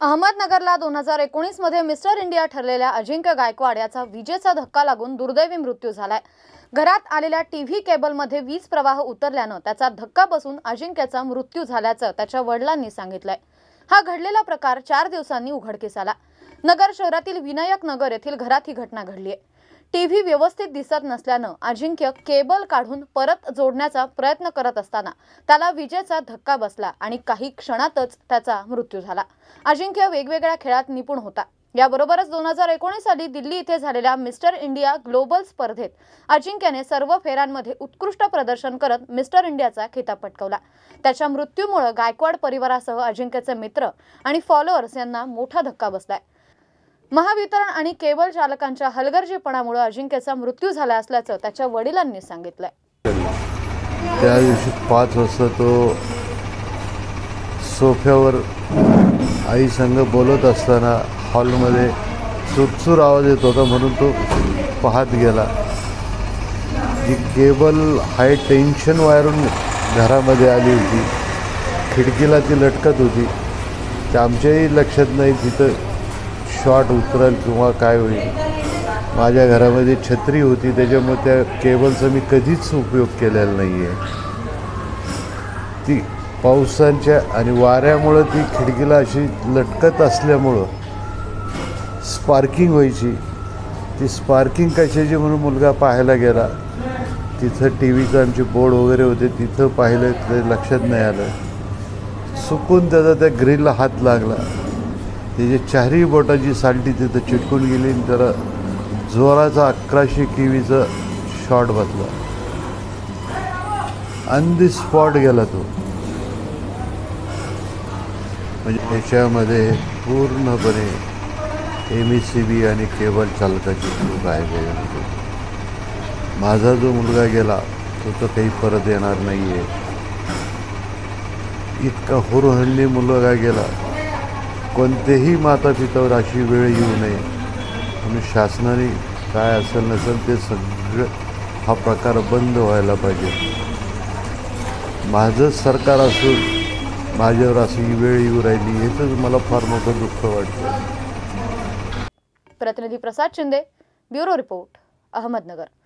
अहमदनगरला 2019 मध्ये mister India ठरलेल्या अजिंक्य गायकवाड याचा विजेचा धक्का लागून दुर्दैवी मृत्यू झालाय। घरात आलेल्या टीव्ही केबलमध्ये वीज प्रवाह उतरल्याने त्याचा धक्का बसून अजिंक्यचा मृत्यू झाल्याचं त्याच्या वडिलांनी सांगितलंय। हा घडलेला प्रकार 4 दिवसांनी उघडकीस आला। नगर शहरातील विनायक नगर येथील घरात ही घटना घडली आहे। टीव्ही व्यवस्थित दिसत नसल्याने अजिंक्य केबल काढून परत जोडण्याचा प्रयत्न करत असताना त्याला विजेचा धक्का बसला आणि काही क्षणातच त्याचा मृत्यू झाला। अजिंक्य वेगवेगळ्या खेळात निपुण होता। याबरोबरच 2019 साली दिल्ली येथे झालेल्या मिस्टर इंडिया ग्लोबल स्पर्धेत अजिंक्यने सर्व फेऱ्यांमध्ये उत्कृष्ट प्रदर्शन करत मिस्टर इंडियाचा खिताब पटकावला। त्याच्या मृत्यूमुळे गायकवाड परिवारासह अजिंक्यचे मित्र आणि फॉलोअर्स यांना मोठा धक्का बसलाय। महावितरण आणि केबल चालकांच्या हलगर्जीपणामुळे अजिंक्यचा मृत्यू झाला असल्याचं त्याच्या वडिलांनी सांगितलंय। त्या दिवशी 5 वाजता तो सोफ्यावर आई संग बोलत असताना हॉलमध्ये चुरचुर आवाज येत होता, म्हणून तो पाहत गेला। जी केबल हाय टेन्शन वायरून घरामध्ये आली होती, खिडकीला ती लटकत होती। ते आमच्याही लक्षात नाही तिथं शॉर्ट उतरेल किंवा काय होईल। माझ्या घरामध्ये छत्री होती, त्याच्यामुळे त्या केबलचा मी कधीच उपयोग केलेला नाही आहे। ती पावसाच्या आणि वाऱ्यामुळे ती खिडकीला अशी लटकत असल्यामुळं स्पार्किंग व्हायची। ती स्पार्किंग कशाची म्हणून मुलगा पाहायला गेला। तिथं टी व्हीचं आमचे बोर्ड वगैरे होते, तिथं पाहिलं ते लक्षात नाही आलं। चुकून त्याचा त्या ग्रिलला हात लागला, त्याची चारही बोटाची सालटी तिथं चिटकून गेली आणि त्याला जोराचा 1100 केव्हीचा शॉट बसला। ऑन दी स्पॉट गेला तो। म्हणजे त्याच्यामध्ये पूर्णपणे MSCB आणि केबल चालकाची चूक आहे। माझा जो मुलगा गेला तो तर काही परत येणार नाही आहे। इतका हुरहल्ली मुलगा गेला। कोणतेही मातापित्यावर अशी वेळ येऊ नये म्हणून शासनाने काय असेल नसेल ते सगळं हा प्रकार बंद व्हायला पाहिजे। माझं सरकार असून माझ्यावर अशी वेळ येऊ राहिली, याचंच मला फार मोठं दुःख वाटतं। प्रतिनिधी प्रसाद शिंदे, ब्युरो रिपोर्ट, अहमदनगर।